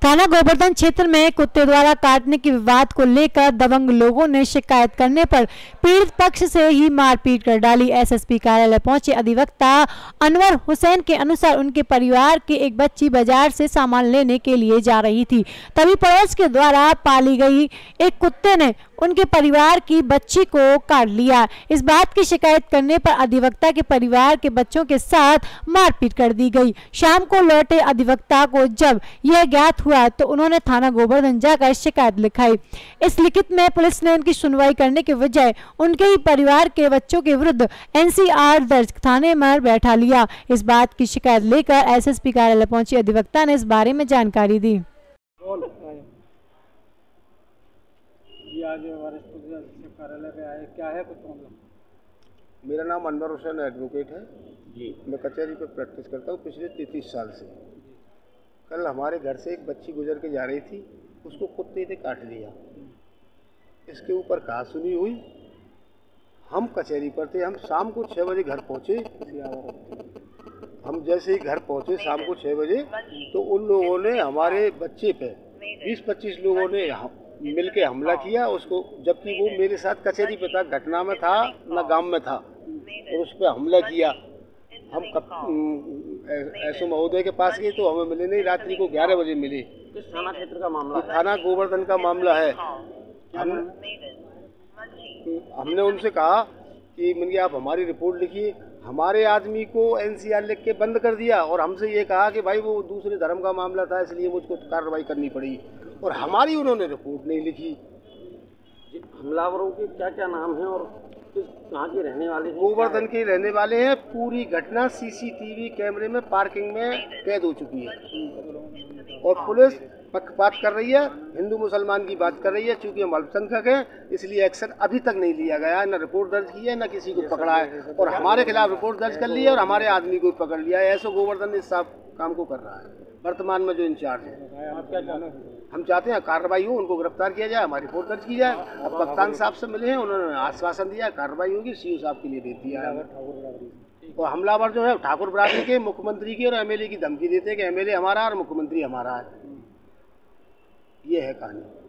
थाना गोवर्धन क्षेत्र में कुत्ते द्वारा काटने के विवाद को लेकर दबंग लोगों ने शिकायत करने पर पीड़ित पक्ष से ही मारपीट कर डाली। एसएसपी कार्यालय पहुंचे अधिवक्ता अनवर हुसैन के अनुसार उनके परिवार की एक बच्ची बाजार से सामान लेने के लिए जा रही थी, तभी पड़ोस के द्वारा पाली गई एक कुत्ते ने उनके परिवार की बच्ची को काट लिया। इस बात की शिकायत करने पर अधिवक्ता के परिवार के बच्चों के साथ मारपीट कर दी गई। शाम को लौटे अधिवक्ता को जब यह ज्ञात हुआ तो उन्होंने थाना गोवर्धन जाकर शिकायत लिखाई। इस लिखित में पुलिस ने उनकी सुनवाई करने के बजाय उनके ही परिवार के बच्चों के विरुद्ध एनसीआर दर्ज थाने में बैठा लिया। इस बात की शिकायत लेकर एसएसपी कार्यालय पहुंची अधिवक्ता ने इस बारे में जानकारी दी। आज कार्यालय पे आए, क्या है कुछ मामला? मेरा नाम अनवर हुसैन एडवोकेट है जी। मैं कचहरी पे प्रैक्टिस करता हूँ पिछले 33 साल से। कल हमारे घर से एक बच्ची गुजर के जा रही थी, उसको कुत्ते ने काट लिया। इसके ऊपर कहा सुनी हुई, हम कचहरी पर थे। हम शाम को 6 बजे घर पहुँचे। हम जैसे ही घर पहुँचे शाम को 6 बजे तो उन लोगों ने हमारे बच्चे पे 20-25 लोगों ने मिलके हमला किया उसको, जबकि वो मेरे साथ कचहरी पे था, घटना में था ना गांव में था, और उस पर हमला किया। हम एसओ महोदय के पास गए तो हमें मिले नहीं, रात्रि को 11 बजे मिले। किस थाना क्षेत्र का मामला है? थाना गोवर्धन का मामला है। हमने उनसे कहा कि मैंने आप हमारी रिपोर्ट लिखिए। हमारे आदमी को एनसीआर लिख के बंद कर दिया और हमसे ये कहा कि भाई वो दूसरे धर्म का मामला था इसलिए मुझको कार्रवाई करनी पड़ी, और हमारी उन्होंने रिपोर्ट नहीं लिखी। हमलावरों के क्या क्या नाम है और कहाँ के रहने वाले हैं? गोवर्धन के रहने वाले हैं। पूरी घटना सीसीटीवी कैमरे में पार्किंग में कैद हो चुकी है और पुलिस पक्षपात कर रही है, हिंदू मुसलमान की बात कर रही है। चूंकि हम अल्पसंख्यक हैं इसलिए एक्शन अभी तक नहीं लिया गया है, न रिपोर्ट दर्ज की है, न किसी को पकड़ा है, और हमारे खिलाफ रिपोर्ट दर्ज कर ली है और हमारे आदमी को पकड़ लिया है। ऐसा गोवर्धन इस सब काम को कर रहा है वर्तमान में जो इंचार्ज है। आप क्या चाहते हैं? हम चाहते हैं कार्रवाई हो, उनको गिरफ्तार किया जाए, हमारी रिपोर्ट दर्ज की जाए। अब कप्तान साहब से मिले हैं, उन्होंने आश्वासन दिया कार्रवाई होगी, सीओ साहब के लिए दे दिया है। और हमलावर जो है ठाकुर बरादरी के, मुख्यमंत्री की और एमएलए की धमकी देते हैं कि एमएलए हमारा और मुख्यमंत्री हमारा है। ये है कहानी।